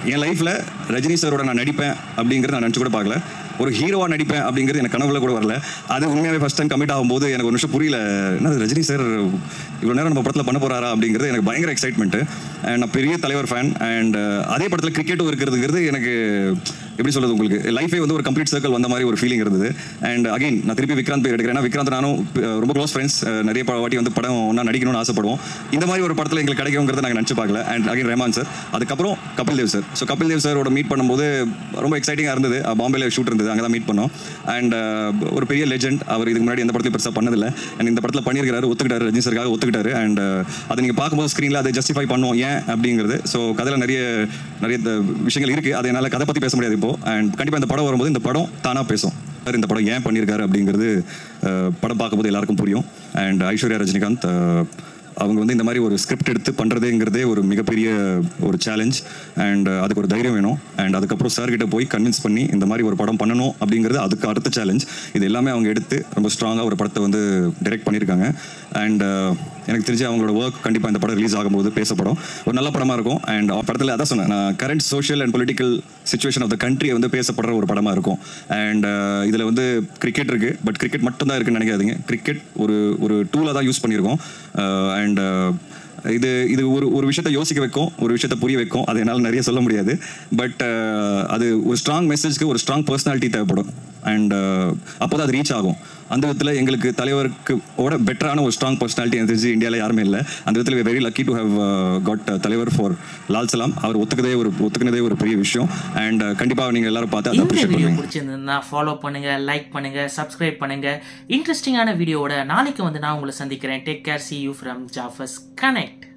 என் லைஃப்பில் ரஜினி சாரோட நான் நடிப்பேன் அப்படிங்கிறத நான் நினச்சி கூட பார்க்கல. ஒரு ஹீரோவாக நடிப்பேன் அப்படிங்கிறது எனக்கு கனவுல கூட வரல. அது உண்மையாகவே ஃபஸ்ட் டைம் கமிட் ஆகும்போது எனக்கு ஒரு நிமிஷம் புரியல, என்ன ரஜினி சார் இவ்வளோ நேரம் நம்ம படத்தில் பண்ண போகிறாரா அப்படிங்கிறது எனக்கு பயங்கர எக்ஸைட்மெண்ட்டு. அண்ட் நான் பெரிய தலைவர் ஃபேன். அண்ட் அதே படத்தில் கிரிக்கெட்டும் இருக்கிறதுங்கிறது எனக்கு எப்படி சொல்கிறது, உங்களுக்கு லைஃபே வந்து ஒரு கம்ப்ளீட் சர்க்கிள் வந்த மாதிரி ஒரு ஃபீலிங் இருந்தது. அண்ட் அகைன் நான் திருப்பி விக்ராந்த் பேர் எடுக்கிறேன். விக்ராந்த் நானும் ரொம்ப க்ளோஸ் ஃப்ரெண்ட்ஸ். நிறைய வாட்டி வந்து படம் ஒன்றா நடிக்கணும்னு ஆசைப்படுவோம். இந்த மாதிரி ஒரு படத்தில் எங்களுக்கு கிடைக்குங்கிறத நாங்கள் நினச்சி பார்க்கல. அண்ட் அகைன் ரஹ்மான் சார், அதுக்கப்புறம் கபில் தேவ் சார். ஸோ கபில் தேவ் சாரோட மீட் பண்ணும்போது ரொம்ப எக்ஸைட்டிங்காக இருந்தது. பாம்பேல ஷூட் இருந்தது, அங்கே தான் மீட் பண்ணோம். அண்ட் ஒரு பெரிய லெஜெண்ட். அவர் இதுக்கு முன்னாடி எந்த படத்தையும் பெருசாக பண்ணதில்லை. அண்ட் இந்த படத்தில் பண்ணியிருக்காரு, ஒத்துக்கிட்டாரு, ரஜினி சாருக்காக ஒத்துக்கிட்டாரு. அண்ட் அதை நீங்கள் பார்க்கும்போது ஸ்க்ரீனில் அதை ஜஸ்டிஃபை பண்ணுவோம் ஏன் அப்படிங்கிறது. ஸோ கதையில் நிறைய விஷயங்கள் இருக்குது. அதை என்னால் கதை பற்றி பேச முடியாது இப்போ. அண்ட் கண்டிப்பாக இந்த படம் வரும்போது இந்த படம் தானாக பேசும். இந்த படம் ஏன் பண்ணியிருக்காரு அப்படிங்கிறது படம் பார்க்கும்போது எல்லாருக்கும் புரியும். அண்ட் ஐஸ்வர்யா ரஜினிகாந்த் அவங்க வந்து இந்த மாதிரி ஒரு ஸ்கிரிப்ட் எடுத்து பண்ணுறதுங்கிறதே ஒரு மிகப்பெரிய ஒரு சேலஞ்ச். அண்ட் அதுக்கு ஒரு தைரியம் வேணும். அண்ட் அதுக்கப்புறம் சார்கிட்ட போய் கன்வின்ஸ் பண்ணி இந்த மாதிரி ஒரு படம் பண்ணணும் அப்படிங்கிறது அதுக்கு அடுத்த சேலஞ்ச். இது எல்லாமே அவங்க எடுத்து ரொம்ப ஸ்ட்ராங்காக ஒரு படத்தை வந்து டைரக்ட் பண்ணியிருக்காங்க. அண்ட் எனக்கு தெரிஞ்சு அவங்களோட ஒர்க் கண்டிப்பாக இந்த படம் ரிலீஸ் ஆகும்போது பேசப்படும், ஒரு நல்ல படமாக இருக்கும். அண்ட் படத்தில் அதான் சொன்னேன், நான் current social and political situation of the கண்ட்ரியை வந்து பேசப்படுற ஒரு படமாக இருக்கும். அண்ட் இதில் வந்து கிரிக்கெட் இருக்குது, பட் கிரிக்கெட் மட்டும்தான் இருக்குன்னு நினைக்காதீங்க. கிரிக்கெட் ஒரு டூலாக தான் யூஸ் பண்ணியிருக்கோம். அண்ட் இது ஒரு விஷயத்தை யோசிக்க வைக்கும், ஒரு விஷயத்தை புரிய வைக்கும். அது என்னால் நிறைய சொல்ல முடியாது. பட் அது ஒரு ஸ்ட்ராங் மெசேஜ்க்கு ஒரு ஸ்ட்ராங் பர்சனாலிட்டி தேவைப்படும். அண்ட் அப்போ தான் அது ரீச் ஆகும். அந்த விதத்தில் எங்களுக்கு தலைவருக்கு பெட்டரான ஒரு ஸ்ட்ராங் பர்சனாலிட்டி எனக்கு தெரிஞ்சு இந்தியாவில் யாருமே இல்லை. அந்த விதத்தில் very lucky to have got தலைவர் ஃபார் லால் சலாம். அவர் ஒத்துக்கினதே ஒரு பெரிய விஷயம். அண்ட் கண்டிப்பாக நீங்கள் எல்லாரும் பார்த்து அதை அப்ரிஷியேட் பண்ணுங்க. பிடிச்சிருந்தா ஃபாலோ பண்ணுங்க, லைக் பண்ணுங்க, சப்ஸ்கிரைப் பண்ணுங்க. இன்ட்ரெஸ்டிங்கான வீடியோவோட நாளைக்கு வந்து நான் உங்களை சந்திக்கிறேன். Take care, see you from Jaffa's Connect.